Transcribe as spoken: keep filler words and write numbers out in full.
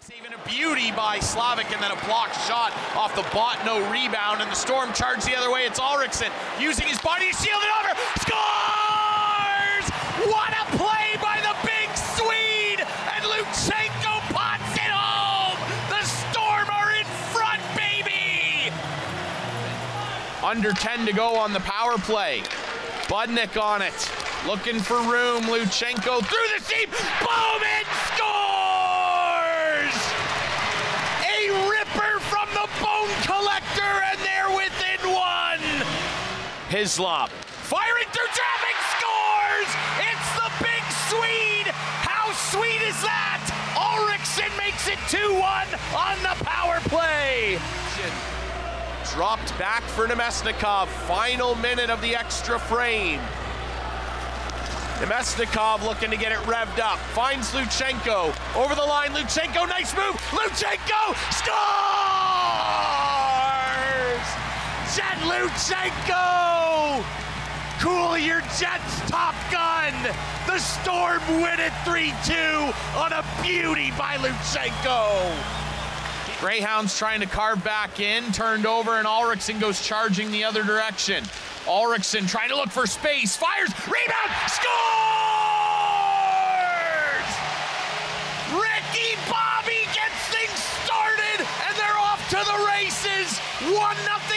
Saving a beauty by Slavic, and then a blocked shot off the bot, no rebound, and the Storm charge the other way. It's Ulrichsen using his body to shield it over. Scores! What a play by the big Swede! And Luchenko pots it home! The Storm are in front, baby! Under ten to go on the power play. Budnik on it. Looking for room. Luchenko through the seam. Boom! It scores! Bone collector, and they're within one. Hislop firing through traffic, scores! It's the big Swede. How sweet is that? Ulrichsen makes it two one on the power play. Dropped back for Nemesnikov. Final minute of the extra frame. Nemesnikov looking to get it revved up. Finds Luchenko. Over the line, Luchenko, nice move. Luchenko scores! Jet Luchenko! Cool your Jets, Top Gun! The Storm win it three two on a beauty by Luchenko. Greyhounds trying to carve back in, turned over, and Ulrichsen goes charging the other direction. Ulrichsen trying to look for space, fires, rebound, scores! Ricky Bobby gets things started, and they're off to the races. one nothing.